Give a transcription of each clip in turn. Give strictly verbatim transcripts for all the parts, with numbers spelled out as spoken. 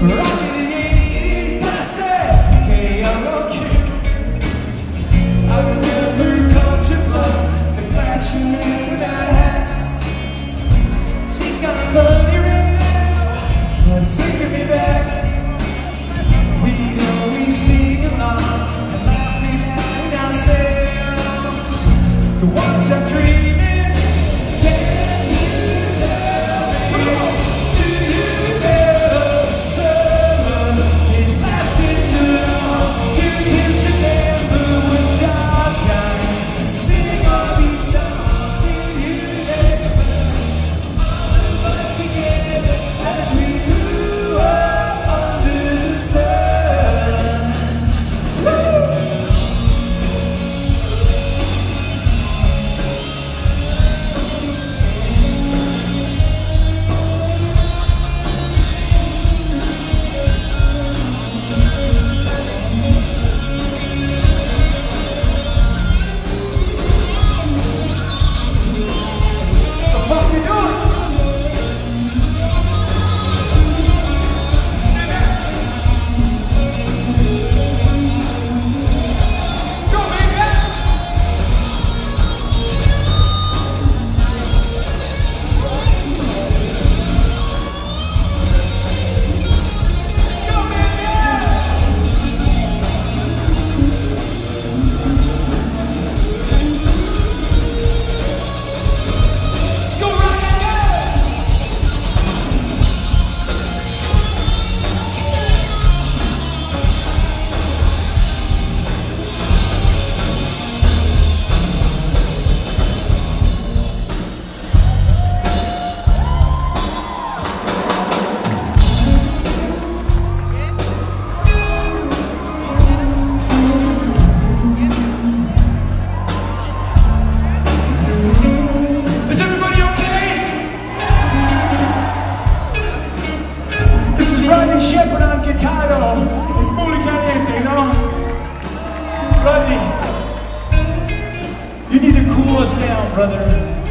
You need to cool us down, brother.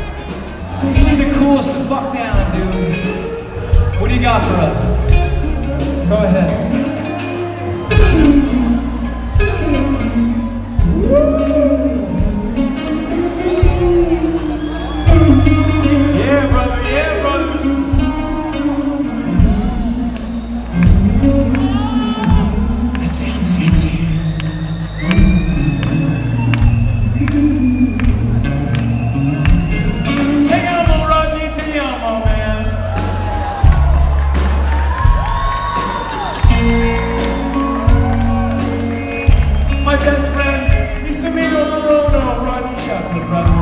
You need to cool us the fuck down, dude. What do you got for us? Go ahead. Yeah, brother, yeah, brother. That sounds sexy. Take out the Rodney Diamo, man. My best friend, he's amigo Morono, Rodney Shepard, brother.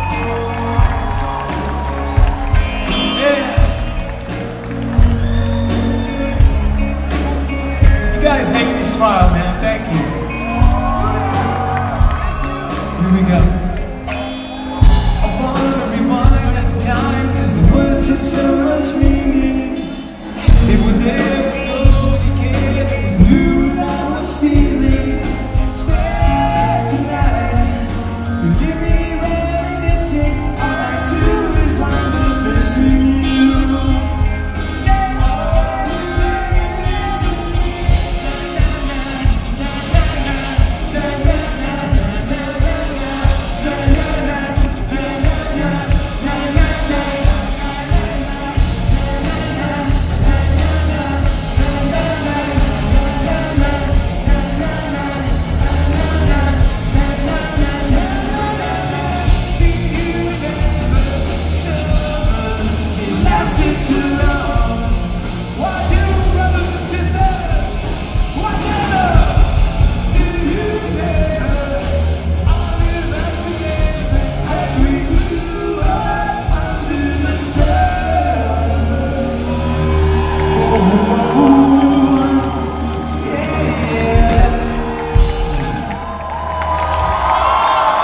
You guys make me smile, man. Thank you. Here we go. I wanna rewind at the time, cause the words had so much meaning. They would never know again. It was new what I was feeling. Stay tonight. You give me reminiscing. All I do is wanna listen.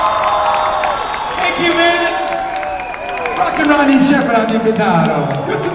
Rodney Shepard on the guitar. Good to